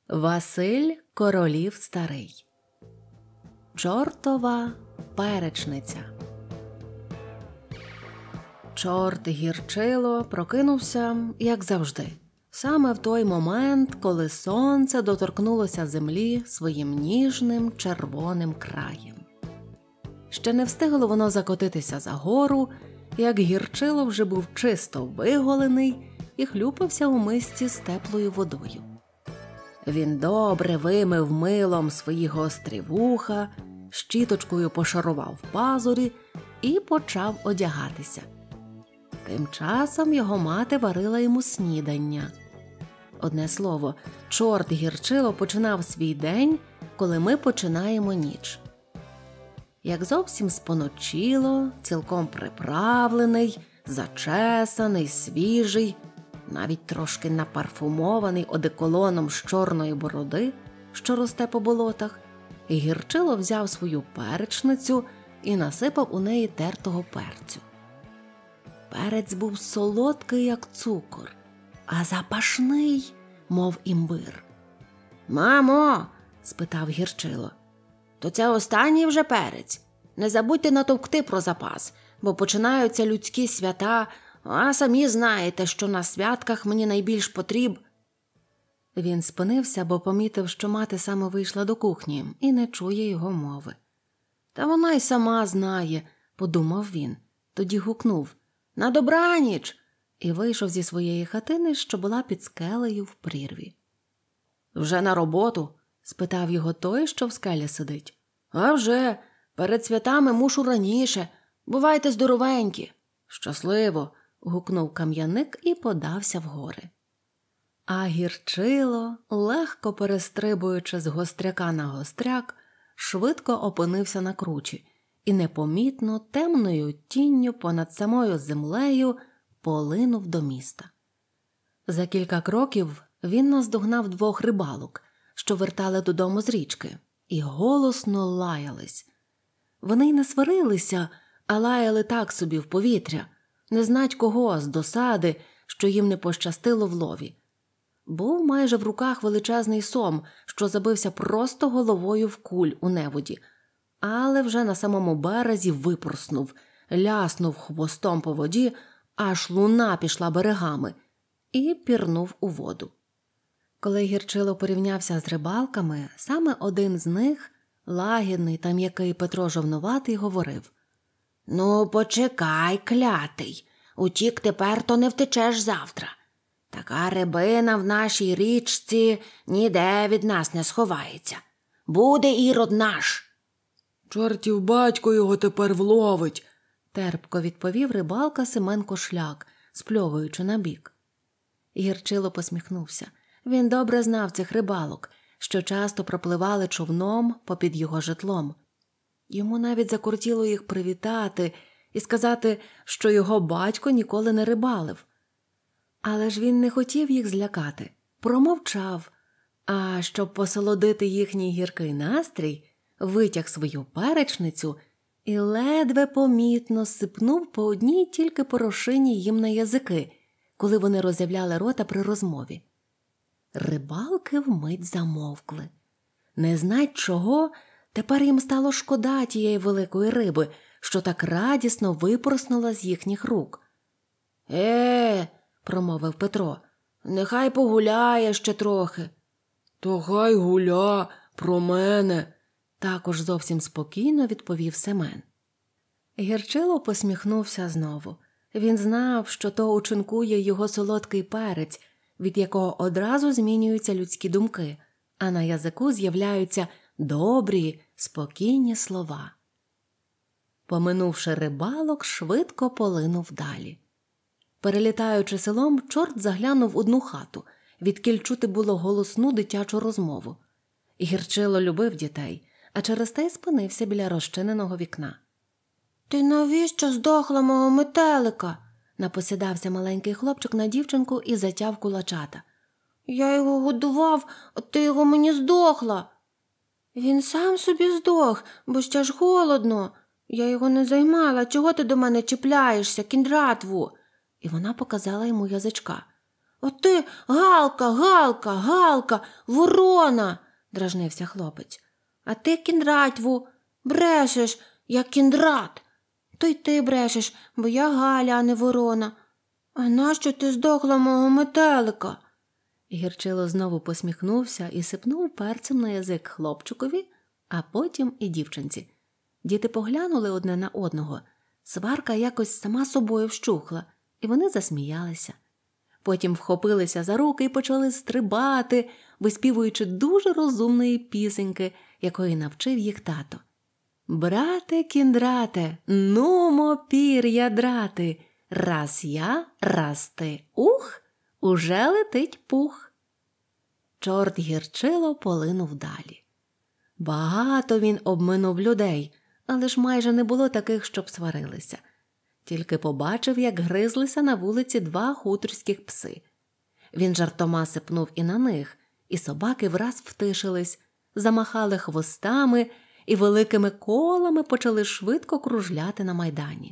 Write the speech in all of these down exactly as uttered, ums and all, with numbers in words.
Василь Королів Старий. Чортова перечниця. Чорт Гірчило прокинувся, як завжди, саме в той момент, коли сонце доторкнулося землі своїм ніжним червоним краєм. Ще не встигло воно закотитися за гору, як Гірчило вже був чисто виголений і хлюпався у мисці з теплою водою. Він добре вимив милом свої гострі вуха, щіточкою пошарував пазурі і почав одягатися. Тим часом його мати варила йому снідання. Одне слово, чорт Гірчило починав свій день, коли ми починаємо ніч. Як зовсім споночило, цілком приправлений, зачесаний, свіжий, навіть трошки напарфумований одеколоном з чорної бороди, що росте по болотах, Гірчило взяв свою перечницю і насипав у неї тертого перцю. Перець був солодкий, як цукор, а запашний, мов імбир. «Мамо!» – спитав Гірчило. «То це останній вже перець? Не забудьте натовкти про запас, бо починаються людські свята, а самі знаєте, що на святках мені найбільш потріб...» Він спинився, бо помітив, що мати саме вийшла до кухні і не чує його мови. «Та вона й сама знає», – подумав він. Тоді гукнув «На добраніч!» і вийшов зі своєї хатини, що була під скелею в прірві. «Вже на роботу?» – спитав його той, що в скелі сидить. «А вже! Перед святами мушу раніше. Бувайте здоровенькі!» «Щасливо!» – гукнув кам'яник і подався вгори. А Гірчило, легко перестрибуючи з гостряка на гостряк, швидко опинився на кручі і непомітно темною тінню понад самою землею полинув до міста. За кілька кроків він наздогнав двох рибалок, що вертали додому з річки, і голосно лаялись. Вони й не сварилися, а лаяли так собі в повітря, не знать кого з досади, що їм не пощастило в лові. Був майже в руках величезний сом, що забився просто головою в куль у неводі, але вже на самому березі випорснув, ляснув хвостом по воді, аж луна пішла берегами, і пірнув у воду. Коли Гірчило порівнявся з рибалками, саме один з них, лагідний та м'який Петро Жовноватий, говорив: «Ну, почекай, клятий, утік тепер, то не втечеш завтра. Така рибина в нашій річці ніде від нас не сховається. Буде Ірод наш». «Чортів батько його тепер вловить», – терпко відповів рибалка Семен Кошляк, спльовуючи набік. Гірчило посміхнувся. Він добре знав цих рибалок, що часто пропливали човном попід його житлом. Йому навіть закортіло їх привітати і сказати, що його батько ніколи не рибалив. Але ж він не хотів їх злякати, промовчав, а щоб посолодити їхній гіркий настрій, витяг свою перечницю і ледве помітно сипнув по одній тільки порошині їм на язики, коли вони роззявляли рота при розмові. Рибалки вмить замовкли. Не знать чого, тепер їм стало шкода тієї великої риби, що так радісно випорснула з їхніх рук. «Е, – промовив Петро, – нехай погуляє ще трохи». «То хай гуля, про мене», – також зовсім спокійно відповів Семен. Гірчило посміхнувся знову. Він знав, що то учинкує його солодкий перець, від якого одразу змінюються людські думки, а на язику з'являються добрі, спокійні слова. Поминувши рибалок, швидко полинув далі. Перелітаючи селом, чорт заглянув в одну хату, відкіль чути було голосну дитячу розмову. Гірчило любив дітей, а через те й спинився біля розчиненого вікна. «Ти навіщо здохла мого метелика?» – напосідався маленький хлопчик на дівчинку і затяв кулачата. «Я його годував, а ти його мені здохла». «Він сам собі здох, бо ще ж холодно. Я його не займала, чого ти до мене чіпляєшся, кіндратву?» І вона показала йому язичка. «От ти, Галка, Галка, Галка, ворона!» – дражнився хлопець. «А ти, Кіндратьву, брешеш, як Кіндрат!» «То й ти брешеш, бо я Галя, а не ворона!» «А нащо ти здохла мого метелика?» Гірчило знову посміхнувся і сипнув перцем на язик хлопчикові, а потім і дівчинці. Діти поглянули одне на одного. Сварка якось сама собою вщухла, і вони засміялися. Потім вхопилися за руки і почали стрибати, виспівуючи дуже розумної пісеньки, якої навчив їх тато. «Брате Кіндрате, нумо пір'я драти, раз я, раз ти, ух, уже летить пух». Чорт Гірчило полинув далі. Багато він обминув людей, але ж майже не було таких, щоб сварилися. Тільки побачив, як гризлися на вулиці два хуторських пси. Він жартома сипнув і на них, і собаки враз втишились, замахали хвостами і великими колами почали швидко кружляти на майдані.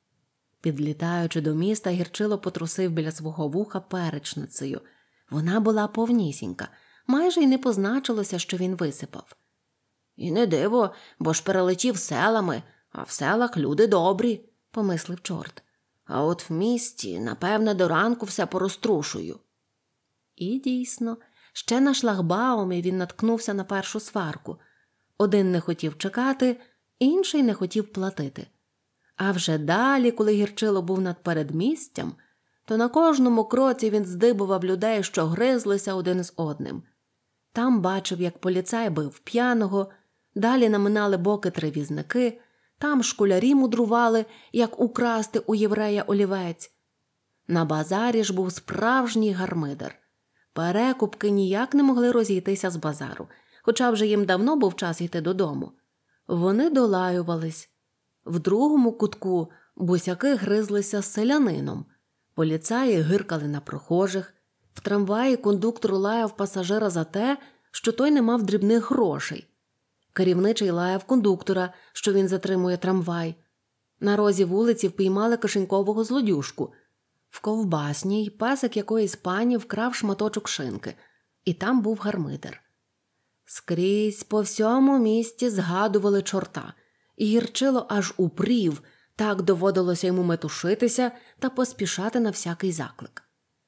Підлітаючи до міста, Гірчило потрусив біля свого вуха перечницею. Вона була повнісінька, майже й не позначилося, що він висипав. «І не диво, бо ж перелетів селами, а в селах люди добрі», – помислив чорт. «А от в місті, напевне, до ранку все порозтрушую». І дійсно, ще на шлагбаумі він наткнувся на першу сварку. Один не хотів чекати, інший не хотів платити. А вже далі, коли Гірчило був над передмістям, то на кожному кроці він здибував людей, що гризлися один з одним. Там бачив, як поліцай бив п'яного, далі наминали боки три візники, там школярі мудрували, як украсти у єврея олівець. На базарі ж був справжній гармидер. Перекупки ніяк не могли розійтися з базару, хоча вже їм давно був час йти додому. Вони долаювались. В другому кутку босяки гризлися з селянином. Поліцаї гиркали на прохожих. В трамваї кондуктор лаяв пасажира за те, що той не мав дрібних грошей. Керівничий лаяв кондуктора, що він затримує трамвай. На розі вулиці впіймали кишенькового злодюжку. В ковбасній песик якоїсь пані вкрав шматочок шинки, і там був гармидер. Скрізь по всьому місті згадували чорта, і Гірчило аж упрів, так доводилося йому метушитися та поспішати на всякий заклик.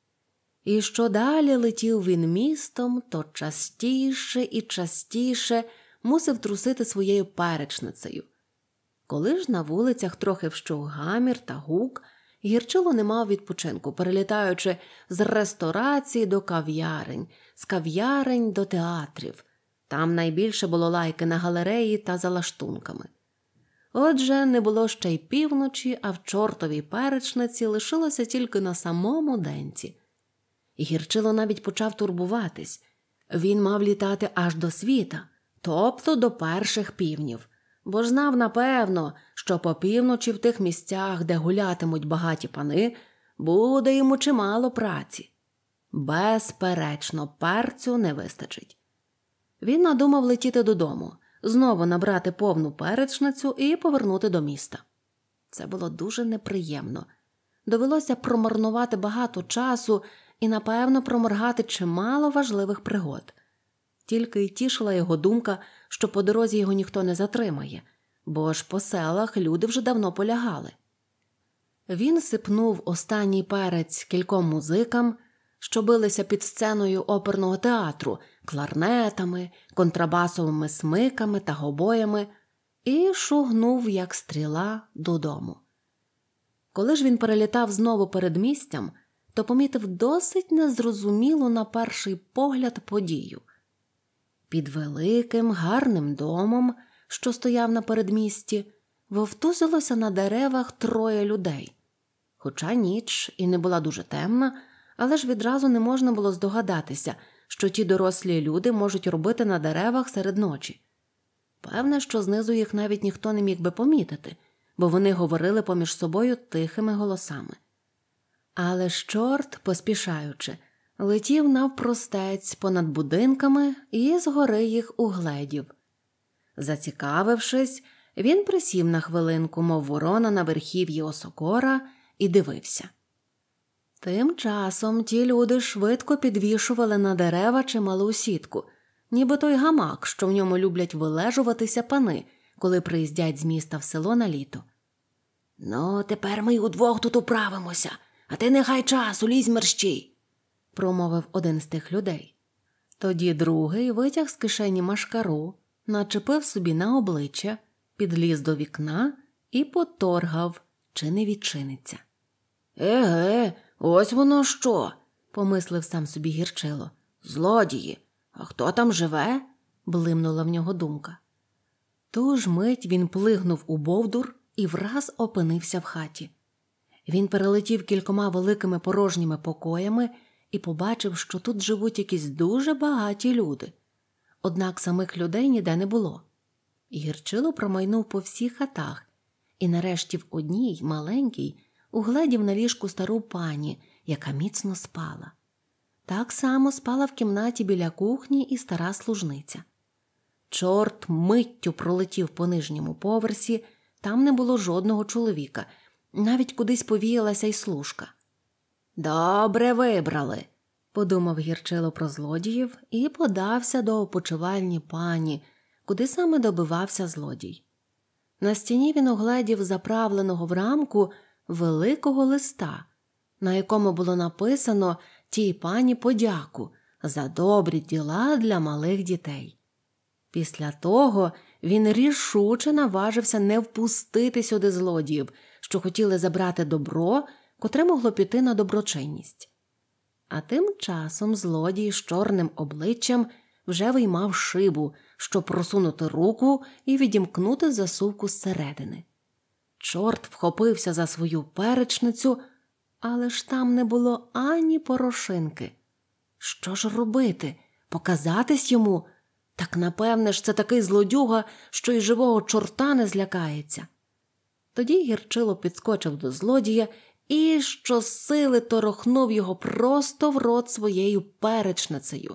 І що далі летів він містом, то частіше і частіше мусив трусити своєю перечницею. Коли ж на вулицях трохи вщух гамір та гук, Гірчило не мав відпочинку, перелітаючи з ресторації до кав'ярень, з кав'ярень до театрів. Там найбільше було лайки на галереї та за лаштунками. Отже, не було ще й півночі, а в чортовій перечниці лишилося тільки на самому денці. І Гірчило навіть почав турбуватись. Він мав літати аж до світа, тобто до перших півнів, бо ж знав напевно, що по півночі в тих місцях, де гулятимуть багаті пани, буде йому чимало праці. Безперечно, перцю не вистачить. Він надумав летіти додому, знову набрати повну перечницю і повернути до міста. Це було дуже неприємно. Довелося промарнувати багато часу і, напевно, проморгати чимало важливих пригод. Тільки й тішила його думка, що по дорозі його ніхто не затримає, бо ж по селах люди вже давно полягали. Він сипнув останній перець кільком музикам, що билися під сценою оперного театру, кларнетами, контрабасовими смиками та гобоями, і шугнув, як стріла, додому. Коли ж він перелітав знову передмістям, то помітив досить незрозумілу на перший погляд подію. Під великим, гарним домом, що стояв на передмісті, вовтузилося на деревах троє людей. Хоча ніч і не була дуже темна, але ж відразу не можна було здогадатися, що ті дорослі люди можуть робити на деревах серед ночі. Певне, що знизу їх навіть ніхто не міг би помітити, бо вони говорили поміж собою тихими голосами. Але ж чорт, поспішаючи, летів навпростець понад будинками і згори їх угледів. Зацікавившись, він присів на хвилинку, мов ворона на верхів'ї осокора, і дивився. Тим часом ті люди швидко підвішували на дерева чималу сітку, ніби той гамак, що в ньому люблять вилежуватися пани, коли приїздять з міста в село на літо. «Ну, тепер ми удвох тут управимося, а ти нехай часу, лізь мерщій», – промовив один з тих людей. Тоді другий витяг з кишені машкару, начепив собі на обличчя, підліз до вікна і поторгав, чи не відчиниться. «Еге, ось воно що!» – помислив сам собі Гірчило. «Злодії! А хто там живе?» – блимнула в нього думка. Ту ж мить він плигнув у бовдур і враз опинився в хаті. Він перелетів кількома великими порожніми покоями і побачив, що тут живуть якісь дуже багаті люди. Однак самих людей ніде не було. Гірчило промайнув по всіх хатах і нарешті в одній, маленькій, угледів на ліжку стару пані, яка міцно спала. Так само спала в кімнаті біля кухні і стара служниця. Чорт миттю пролетів по нижньому поверсі, там не було жодного чоловіка, навіть кудись повіялася й служка. «Добре вибрали», – подумав Гірчило про злодіїв і подався до опочивальні пані, куди саме добивався злодій. На стіні він угледів заправленого в рамку великого листа, на якому було написано тій пані подяку за добрі діла для малих дітей. Після того він рішуче наважився не впустити сюди злодіїв, що хотіли забрати добро, котре могло піти на доброчинність. А тим часом злодій з чорним обличчям вже виймав шибу, щоб просунути руку і відімкнути засувку зсередини. Чорт вхопився за свою перечницю, але ж там не було ані порошинки. Що ж робити? Показатись йому? Так, напевне ж, це такий злодюга, що й живого чорта не злякається. Тоді Гірчило підскочив до злодія і щосили торохнув його просто в рот своєю перечницею.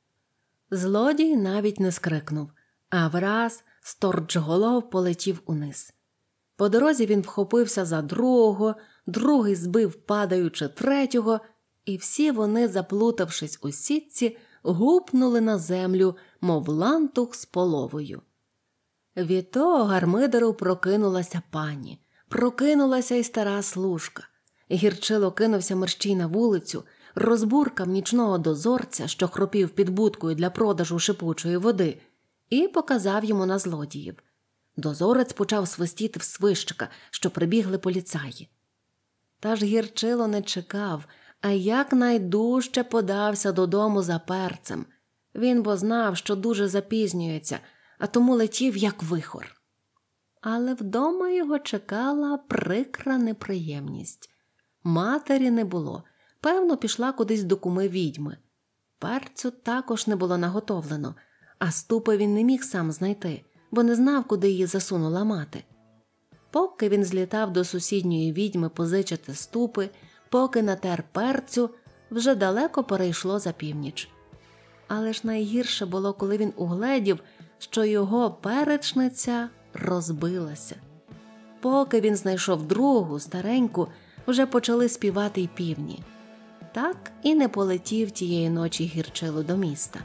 Злодій навіть не скрикнув, а враз сторчголов полетів униз. По дорозі він вхопився за другого, другий збив падаючи третього, і всі вони, заплутавшись у сітці, гупнули на землю, мов лантух з половою. Від того гармидеру прокинулася пані, прокинулася й стара служка. Гірчило кинувся мерщій на вулицю, розбуркав нічного дозорця, що хропів під будкою для продажу шипучої води, і показав йому на злодіїв. Дозорець почав свистіти в свищика, що прибігли поліцаї. Та ж Гірчило не чекав, а якнайдужче подався додому за перцем. Він бо знав, що дуже запізнюється, а тому летів як вихор. Але вдома його чекала прикра неприємність. Матері не було, певно, пішла кудись до куми відьми. Перцю також не було наготовлено, а ступи він не міг сам знайти, бо не знав, куди її засунула мати. Поки він злітав до сусідньої відьми позичити ступи, поки натер перцю, вже далеко перейшло за північ. Але ж найгірше було, коли він угледів, що його перечниця розбилася. Поки він знайшов другу, стареньку, вже почали співати й півні. Так і не полетів тієї ночі Гірчило до міста.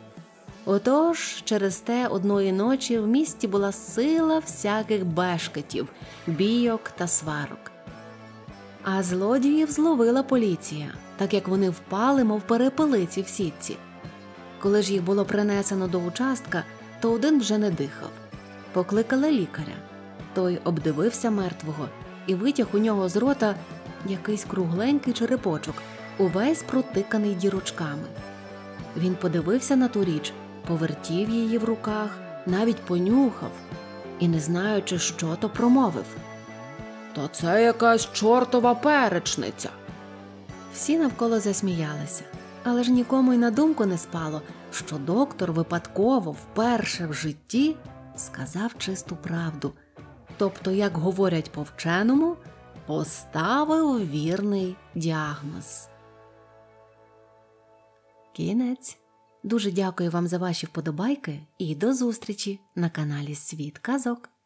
Отож, через те одної ночі в місті була сила всяких бешкетів, бійок та сварок. А злодіїв зловила поліція, так як вони впали, мов перепелиці в сітці. Коли ж їх було принесено до участка, то один вже не дихав. Покликали лікаря. Той обдивився мертвого і витяг у нього з рота якийсь кругленький черепочок, увесь протиканий дірочками. Він подивився на ту річ, повертів її в руках, навіть понюхав і, не знаючи, що то, промовив: «Та це якась чортова перечниця!» Всі навколо засміялися, але ж нікому й на думку не спало, що доктор випадково вперше в житті сказав чисту правду, тобто, як говорять по вченому, поставив вірний діагноз. Кінець. Дуже дякую вам за ваші вподобайки і до зустрічі на каналі Світ Казок.